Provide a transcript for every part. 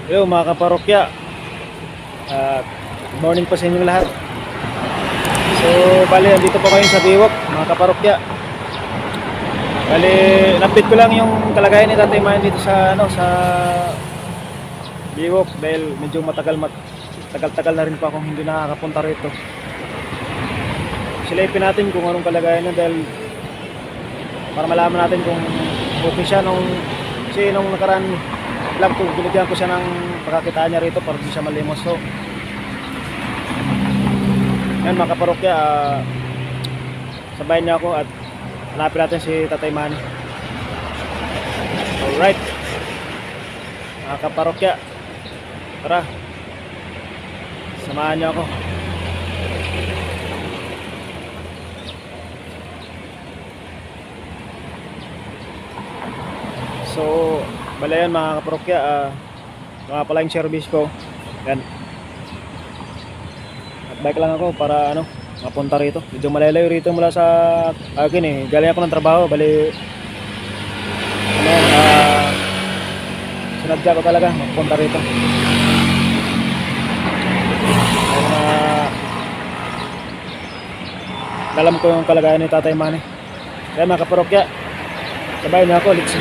Hello mga kaparokya. Good morning po sa inyong lahat. So bali, andito po kayo sa Biwok mga kaparokya. Bali, in-update ko lang yung kalagayan ni Tatay Mayan dito sa sa Biwok dahil medyo tagal-tagal na rin po akong hindi nakakapunta rito. Silipin natin kung anong kalagayan niya dahil para malaman natin kung okay siya kasi nung nakaraan lang po binigyan ko siya ng pagkakitaan niya rito para di siya malimos. So yan mga kaparokya, sabayan niyo ako at hanapin natin si Tatay Manny. Alright mga kaparokya, tara, samahan niyo ako. So bala yan mga kaparokya, mga pala yung service ko yan. At bike lang ako para mapunta rito. Medyo malalayo rito mula sa akin eh. Galing ako ng trabaho, bali sinadya ko talaga mapunta rito. Alam ko yung kalagayan ni Tatay Manny. Kaya mga kaparokya, sabayan niyo ako, let's go.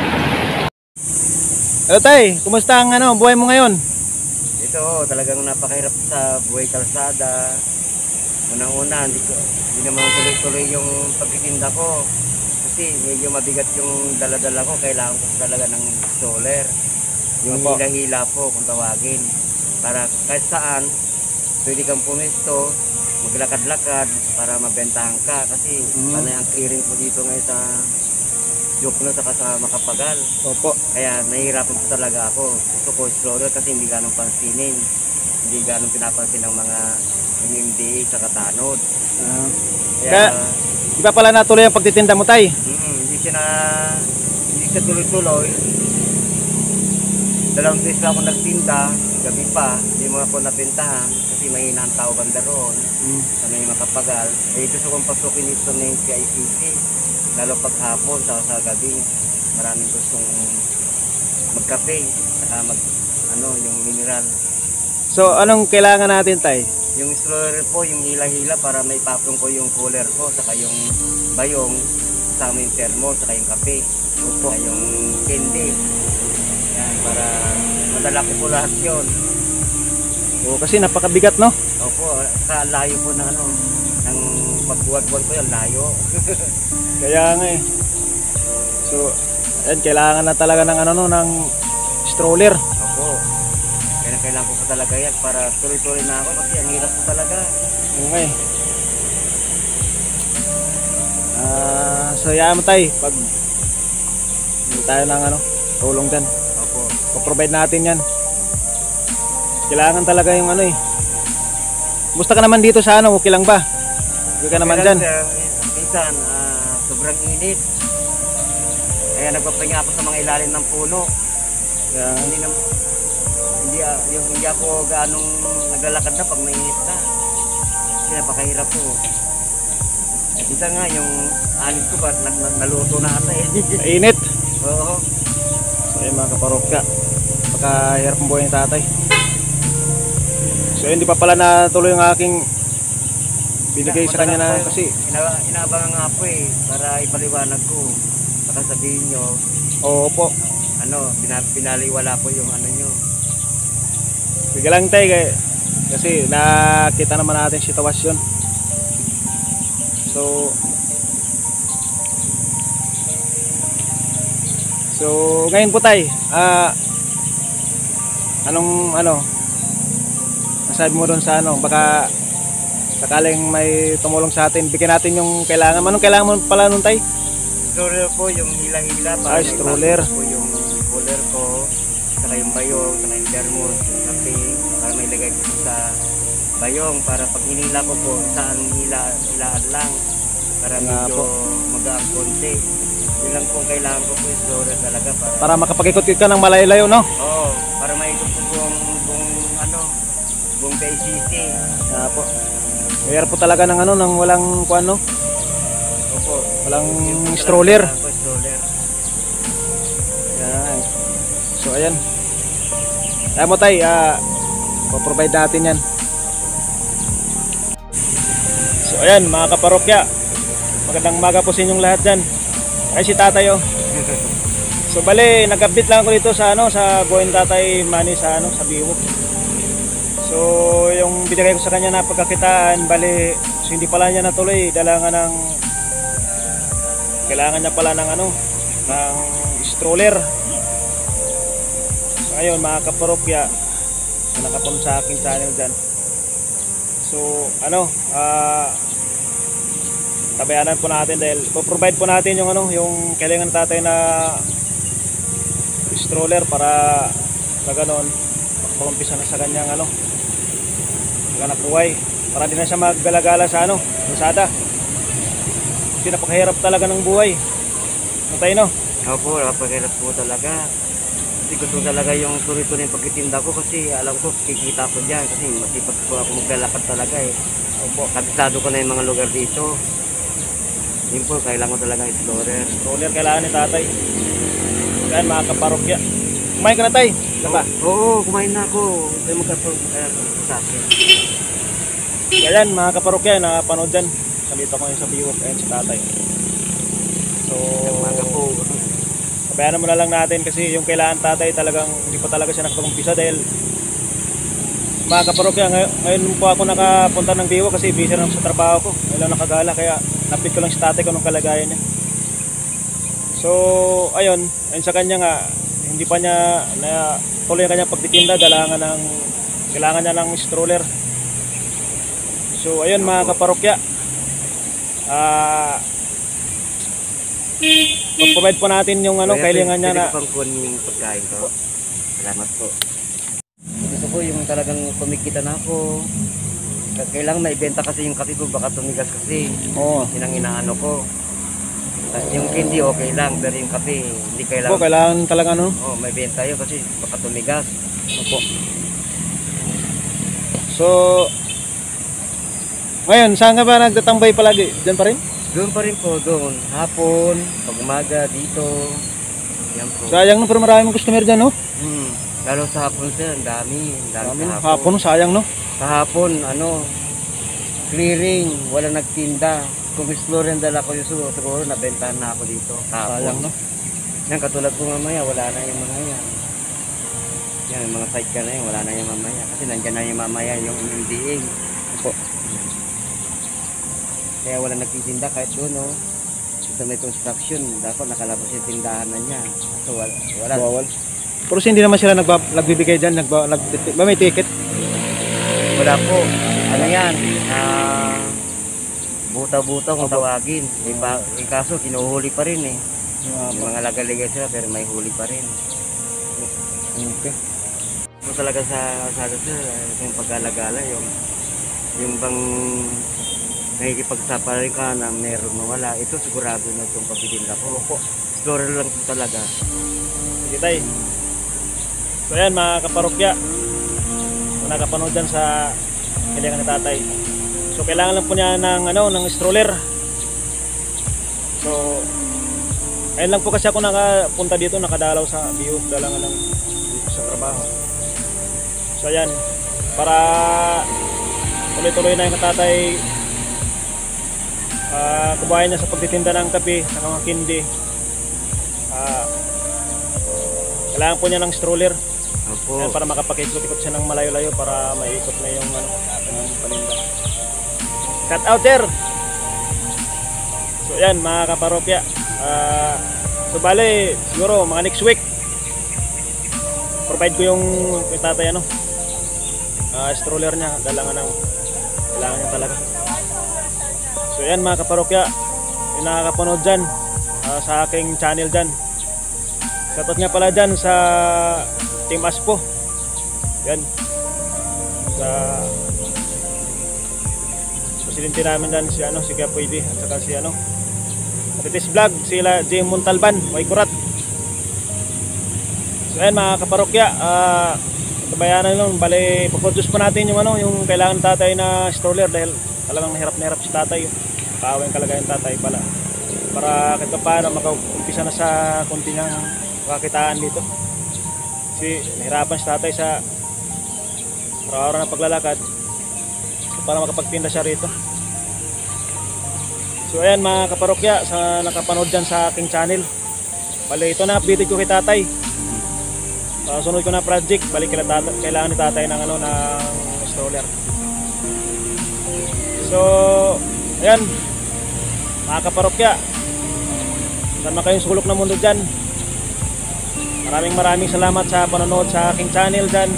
Hello Tay, kumusta ang buhay mo ngayon? Ito, talagang napakahirap sa buhay kalsada. Unang-una, hindi naman tuloy-tuloy yung pagtitinda ko. Kasi medyo mabigat yung dala-dala ko. Kailangan ko talaga ng stroller. Yung hila-hila po kung tawagin. Para kahit saan, pwede kang pumisto, maglakad-lakad para mabentahan ka. Kasi panay ang clearing po dito ngayon sa Jokno saka sa Makapagal. Opo. Kaya nahihirapan po talaga ako. Gusto ko stroller kasi hindi ganong pansinin. Hindi ganong pinapansin ng mga MMDA sa katanod. Kaya di ba pala natuloy ang pagtitinda mo Tay? Hindi siya tuloy-tuloy. Dalawang beses ako nagtinda, gabi pa, hindi mo ako napintahan kasi mahina ang tao banda roon sa may Makapagal. Gusto kong pasukin ito ng PICC. Lalo pag hapon sa gabi, maraming gustong magkape saka yung mineral. So anong kailangan natin Tay? Yung stroller po, yung hila-hila para may paprong ko yung cooler ko saka yung bayong, sama yung thermo saka yung kape. Saka yung candy. Yan, para madala ko po lahat yun. Kasi napakabigat no? Opo, saka layo po ng ng pagbuwag-buwag ko yung layo. Kaya nga eh. So, ayan, kailangan na talaga ng ng stroller. Opo. Kailangan ko pa talaga yan para tuloy-tuloy na ako kasi ang hirap ko talaga. Okay. So yaan mo Tay, pag hindi tayo ng tulong dyan. Opo. Pa-provide natin yan. Kailangan talaga yung Musta ka naman dito sa okay lang ba? Okay ka naman dyan? Minsan, sobrang init. Kaya nagpapahinga ako sa mga ilalim ng puno. Yeah. Hindi ako gaanong naglalakad na pag mainit na. Kasi napakahirap po. Minsan nga yung anit ko ba naluto na ata eh. Init? Oo. So ayun mga kaparokya, napakahirap ang buhay ni Tatay. So hindi pa pala natuloy yung aking binigay sa kanya na kasi inaabangan nga po eh para ipaliwanag ko. Baka sabihin nyo, opo, pinaliwala po yung nyo. sige lang Tay, kasi nakita naman natin sitwasyon. So ngayon po Tay, anong masabi mo doon sa baka sakaling may tumulong sa atin, bigyan natin yung kailangan. Anong kailangan mo pala nun Tay? Stroller po, yung hila-hila para stroller po yung cooler ko, saka yung bayong, saka yung thermos, yung kape, para may lagay ko sa bayong para pag hinila ko po, saan hilaan lang para medyo magaan konti. Yun lang po kailangan ko po yung stroller talaga para makapag-ikot ka ng malayo-layo, no? Oo, para maikot po buong PICC. Nga po. Kaya po talaga ng ng walang kuano. Opo, walang stroller. Stroller. Yan. So ayan. Kaya mo tay, provide natin yan. So ayan mga kaparokya, magandang umaga po sa inyong lahat dyan. Ay si tatay oh. So bale, nag-update lang ako dito sa sa Buhayin Tatay Manny sa sa Biwok. So yung binigay ko sa kanya na pagkakitaan, bale, so hindi pala niya natuloy, kailangan niya pala ng ng stroller. So ngayon mga kaparokya, so nakapon sa aking channel dyan. So tabayanan po natin dahil provide po natin yung yung kailangan tatay na stroller para sa ganon magpakumpisa na sa kanyang buhay, para di na siya maggalagala sa kalsada. Kasi napakahirap talaga ng buhay. Matay no? Opo, napakahirap po talaga. Kasi gusto talaga yung tuloy-tuloy yung pagtitinda ko kasi alam ko kikita ko dyan kasi masipag po ako maglalakad talaga eh. Opo, kabisado ko na yung mga lugar dito. Yun po, kailangan ko talaga stroller. Stroller kailangan ni tatay. Yan mga kaparokya. Kumain ka na tay? Diba? Oo, kumain na ako. Tayo magkatulog sa akin. Yan mga kaparokya, nakapanood dyan. Salita ko yung sa Biwok, ayan si tatay. So, Umaga po. kabayanan mo na lang natin kasi yung kailangan tatay talagang hindi pa talaga siya nakapag-umpisa dahil mga kaparokya, ngayon po ako nakapunta ng Biwok kasi busy na sa trabaho ko. Ngayon lang nakagala kaya napit ko lang si tatay kung anong kalagayan niya. So, ayun sa kanya nga, hindi pa niya na tuloy ang kanyang pagtitinda, kailangan niya ng stroller. So, ayun mga kaparokya, provide po natin yung kailangan niya na. Pwede ko pang kunin yung pagkain ko. Salamat po. Gusto ko yung talagang kumikita na ako. Kailangan maibenta kasi yung kape ko, baka tumigas kasi. Oo. Yun ang inaano ko. Yung candy okay lang, pero yung kape hindi kailangan. Opo, kailangan talaga May benta yun kasi baka tumigas. Opo. So, ngayon, saan ka ba nagtatambay palagi? Diyan pa rin? Doon pa rin po, doon. Hapon, pag umaga, dito. Yan po. Sayang pero maraming customer dyan Lalo sa hapon sir, ang dami sa Hapon, sayang Sa hapon, clearing, wala nagtinda. Kung explore yung dala ko yung siguro nabentahan na ako dito. Sayang Yan, katulad ko mamaya, wala na yung mga yan. Yan, yung mga site ka na yun, wala na yung mamaya. Kasi nandyan na yung mamaya, yung MDA. Opo. Kaya wala nagtitinda kahit doon, Ito may construction, dapat nakalabas yung tindahan na niya. So wala. Bawal. Pero hindi naman sila nagbibigay dyan, may ticket? Wala po. Ano yan? Buta-buta kung tawagin. Kaso kinuhuli pa rin eh. Yung mga lagaligay sila pero may huli pa rin. Okay. So talaga sa sir, yung pag-alagala, yung bang nakikipagsaparin ka na meron mawala, ito sigurado na itong papitinda ko. Explorer lang ito talaga. Sige tay. So ayan mga kaparokya, kung nakapanood dyan sa kailangan ni tatay. So kailangan lang po niya ng stroller. So ayun lang po kasi ako nakapunta dito, nakadalaw sa Biwok, dalangan ng dito sa trabaho. So ayan, para tuloy-tuloy na yung tatay kubayan niya sa pagtitinda ng kape sa mga kindi. Kailangan po niya ng stroller. Opo. Para makapag-ikot-ikot siya ng malayo-layo para maiikot na yung paninda. Cut out there. So yan mga kaparokya, so bale siguro mga next week provide ko yung tatay stroller niya, kailangan niya talaga. So yan mga kaparokya, yung nakakapanood dyan sa aking channel dyan, shoutout nga pala dyan sa Team Aspo. Yan sa presidente namin dyan si Kapoy at saka si Atitis Vlog, sila J. Montalban, Way Kurat. So yan mga kaparokya, tabayanan lang, bale paproduce pa natin yung kailangan tatay na stroller dahil talagang nahirap si tatay. Kaaway kalagayan tatay pala, para kahit paano makaumpisa na sa konti niyang kakitaan dito. Kasi nahirapan si tatay sa araw-araw na paglalakad. So, para makapagtinda siya rito. So ayan mga kaparokya, sa nakapanood dyan sa aking channel. Bali ito na update ko kay tatay. Sunod ko na project, balik kailangan ni tatay ng ng stroller. So ayan mga kaparokya, saan man kayong sulok ng mundo dyan, maraming salamat sa panonood sa aking channel dyan.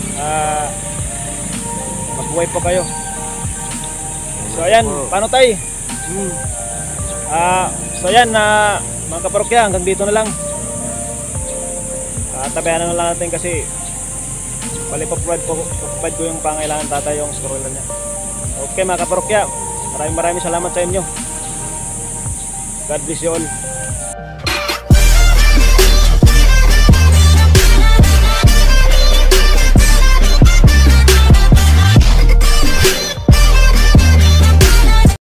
Mabuhay po kayo. So ayan, paano tay? So ayan mga kaparokya, hanggang dito na lang. Tabayan na lang natin kasi pali-provide ko yung pangailangan tatay, yung stroller niya. Okay mga kaparokya, maraming salamat sa inyo. God bless you all.